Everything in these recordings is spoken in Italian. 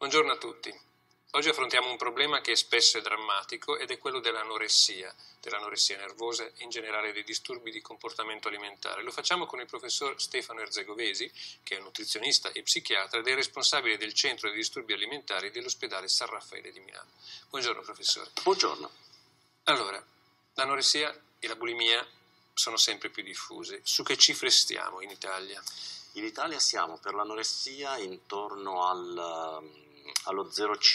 Buongiorno a tutti. Oggi affrontiamo un problema che spesso è drammatico ed è quello dell'anoressia nervosa e in generale dei disturbi di comportamento alimentare. Lo facciamo con il professor Stefano Erzegovesi, che è un nutrizionista e psichiatra ed è responsabile del Centro dei Disturbi Alimentari dell'Ospedale San Raffaele di Milano. Buongiorno professore. Buongiorno. Allora, l'anoressia e la bulimia sono sempre più diffuse. Su che cifre stiamo in Italia? In Italia siamo per l'anoressia intorno allo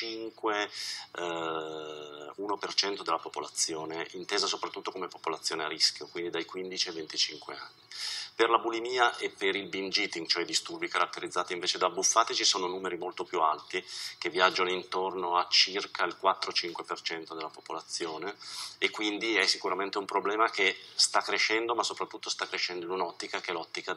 0,5-1% della popolazione, intesa soprattutto come popolazione a rischio, quindi dai 15 ai 25 anni. Per la bulimia e per il binge eating, cioè i disturbi caratterizzati invece da abbuffate, ci sono numeri molto più alti, che viaggiano intorno a circa il 4-5% della popolazione, e quindi è sicuramente un problema che sta crescendo, ma soprattutto sta crescendo in un'ottica che è l'ottica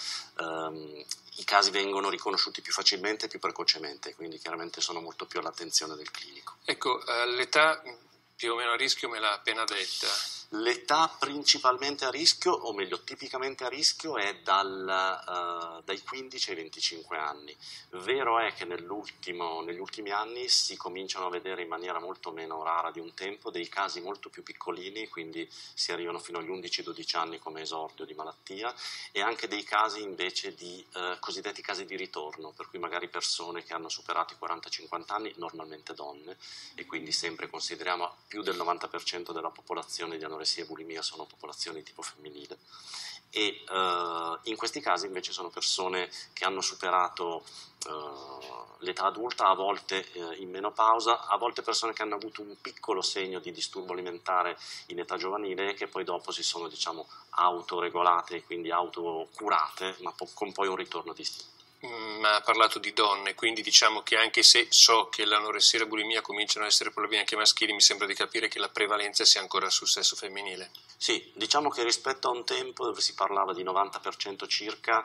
i casi vengono riconosciuti più facilmente e più precocemente, quindi chiaramente sono molto più all'attenzione del clinico. Ecco, l'età più o meno a rischio me l'ha appena detta. L'età principalmente a rischio, o meglio tipicamente a rischio, è dai 15 ai 25 anni. Vero è che negli ultimi anni si cominciano a vedere in maniera molto meno rara di un tempo dei casi molto più piccolini, quindi si arrivano fino agli 11-12 anni come esordio di malattia, e anche dei casi invece di cosiddetti casi di ritorno, per cui magari persone che hanno superato i 40-50 anni, normalmente donne, e quindi sempre consideriamo più del 90% della popolazione di anoressia e bulimia sono popolazioni tipo femminile, e in questi casi invece sono persone che hanno superato l'età adulta, a volte in menopausa, a volte persone che hanno avuto un piccolo segno di disturbo alimentare in età giovanile e che poi dopo si sono, diciamo, autoregolate, quindi autocurate, ma con poi un ritorno distinto. Ma ha parlato di donne, quindi diciamo che anche se so che l'anoressia e la bulimia cominciano ad essere problemi anche maschili, mi sembra di capire che la prevalenza sia ancora sul sesso femminile. Sì, diciamo che rispetto a un tempo dove si parlava di 90% circa,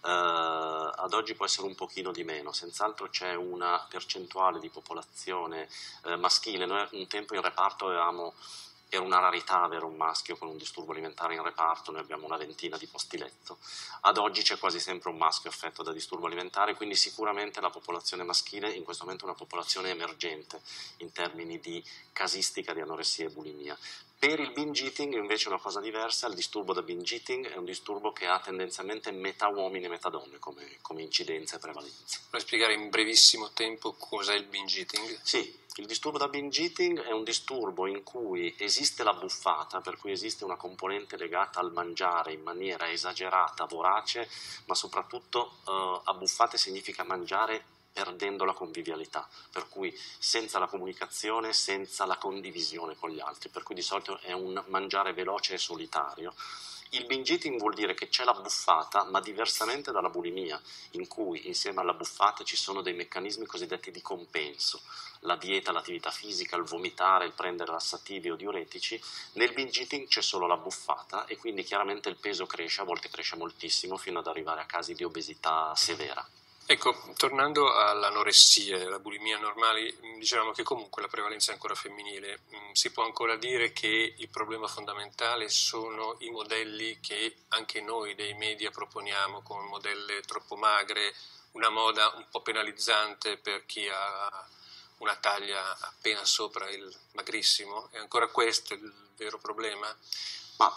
ad oggi può essere un pochino di meno. Senz'altro c'è una percentuale di popolazione maschile. Noi un tempo in reparto era una rarità avere un maschio con un disturbo alimentare in reparto, noi abbiamo una ventina di posti letto. Ad oggi c'è quasi sempre un maschio affetto da disturbo alimentare, quindi sicuramente la popolazione maschile in questo momento è una popolazione emergente in termini di casistica di anoressia e bulimia. Per il binge eating invece è una cosa diversa. Il disturbo da binge eating è un disturbo che ha tendenzialmente metà uomini e metà donne come incidenza e prevalenza. Vuoi spiegare in brevissimo tempo cos'è il binge eating? Sì. Il disturbo da binge eating è un disturbo in cui esiste la buffata, per cui esiste una componente legata al mangiare in maniera esagerata, vorace, ma soprattutto abbuffate significa mangiare perdendo la convivialità, per cui senza la comunicazione, senza la condivisione con gli altri, per cui di solito è un mangiare veloce e solitario. Il binge eating vuol dire che c'è la buffata, ma diversamente dalla bulimia, in cui insieme alla buffata ci sono dei meccanismi cosiddetti di compenso, la dieta, l'attività fisica, il vomitare, il prendere lassativi o diuretici. Nel binge eating c'è solo la buffata e quindi chiaramente il peso cresce, a volte cresce moltissimo, fino ad arrivare a casi di obesità severa. Ecco, tornando all'anoressia e alla bulimia normali, dicevamo che comunque la prevalenza è ancora femminile. Si può ancora dire che il problema fondamentale sono i modelli che anche noi dei media proponiamo, come modelle troppo magre, una moda un po' penalizzante per chi ha una taglia appena sopra il magrissimo? È ancora questo il vero problema? Ma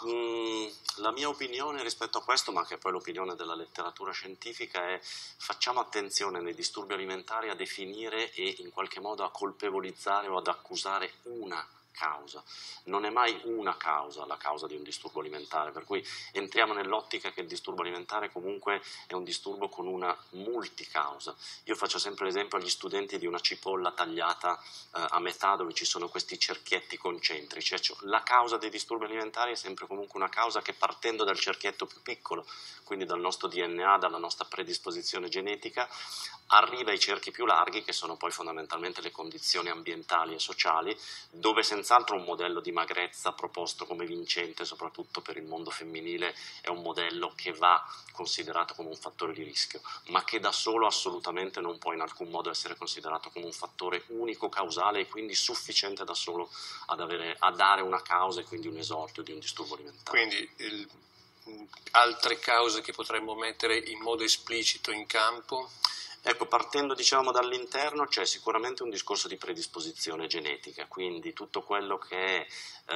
la mia opinione rispetto a questo, ma che è poi l'opinione della letteratura scientifica, è: facciamo attenzione nei disturbi alimentari a definire e in qualche modo a colpevolizzare o ad accusare una causa. Non è mai una causa la causa di un disturbo alimentare, per cui entriamo nell'ottica che il disturbo alimentare comunque è un disturbo con una multicausa. Io faccio sempre l'esempio agli studenti di una cipolla tagliata a metà, dove ci sono questi cerchietti concentrici. Cioè, la causa dei disturbi alimentari è sempre comunque una causa che, partendo dal cerchietto più piccolo, quindi dal nostro DNA, dalla nostra predisposizione genetica, arriva ai cerchi più larghi, che sono poi fondamentalmente le condizioni ambientali e sociali, dove senz'altro un modello di magrezza proposto come vincente, soprattutto per il mondo femminile, è un modello che va considerato come un fattore di rischio, ma che da solo assolutamente non può in alcun modo essere considerato come un fattore unico causale e quindi sufficiente da solo a dare una causa e quindi un esordio di un disturbo alimentare. Quindi altre cause che potremmo mettere in modo esplicito in campo? Ecco, partendo diciamo dall'interno c'è sicuramente un discorso di predisposizione genetica, quindi tutto quello che è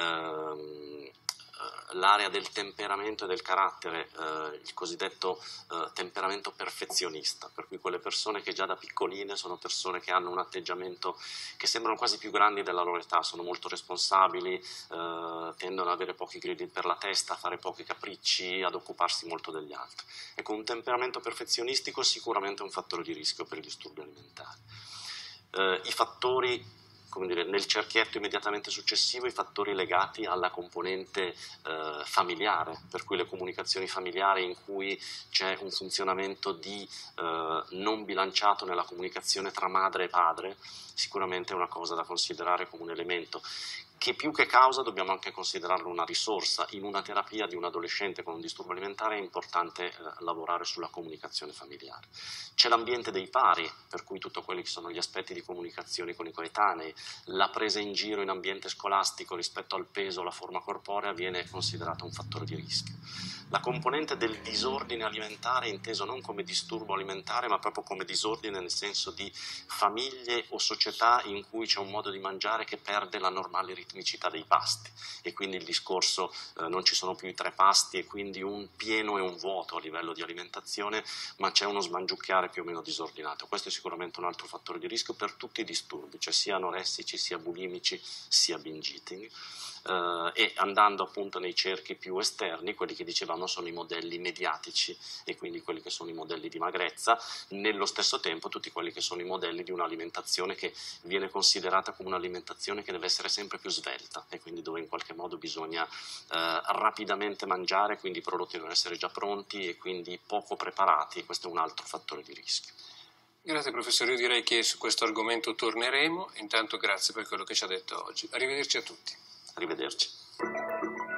l'area del temperamento e del carattere, il cosiddetto temperamento perfezionista, per cui quelle persone che già da piccoline sono persone che hanno un atteggiamento che sembrano quasi più grandi della loro età, sono molto responsabili, tendono ad avere pochi gridi per la testa, a fare pochi capricci, ad occuparsi molto degli altri. Ecco, un temperamento perfezionistico sicuramente è un fattore di rischio per i disturbi alimentari. I fattori, come dire, nel cerchietto immediatamente successivo, i fattori legati alla componente familiare, per cui le comunicazioni familiari in cui c'è un funzionamento non bilanciato nella comunicazione tra madre e padre, sicuramente è una cosa da considerare come un elemento che più che causa dobbiamo anche considerarlo una risorsa. In una terapia di un adolescente con un disturbo alimentare è importante lavorare sulla comunicazione familiare. C'è l'ambiente dei pari, per cui tutto quelli che sono gli aspetti di comunicazione con i coetanei, la presa in giro in ambiente scolastico rispetto al peso o alla forma corporea viene considerata un fattore di rischio. La componente del disordine alimentare, inteso non come disturbo alimentare, ma proprio come disordine nel senso di famiglie o società in cui c'è un modo di mangiare che perde la normale ritmicità dei pasti, e quindi il discorso non ci sono più i 3 pasti e quindi un pieno e un vuoto a livello di alimentazione, ma c'è uno smangiucchiare più o meno disordinato. Questo è sicuramente un altro fattore di rischio per tutti i disturbi, cioè sia anoressici, sia bulimici, sia binge eating. E andando appunto nei cerchi più esterni, quelli che dicevamo sono i modelli mediatici e quindi quelli che sono i modelli di magrezza, nello stesso tempo tutti quelli che sono i modelli di un'alimentazione che viene considerata come un'alimentazione che deve essere sempre più svelta e quindi dove in qualche modo bisogna rapidamente mangiare, quindi i prodotti devono essere già pronti e quindi poco preparati, e questo è un altro fattore di rischio. Grazie professore, io direi che su questo argomento torneremo, intanto grazie per quello che ci ha detto oggi. Arrivederci a tutti. Arrivederci.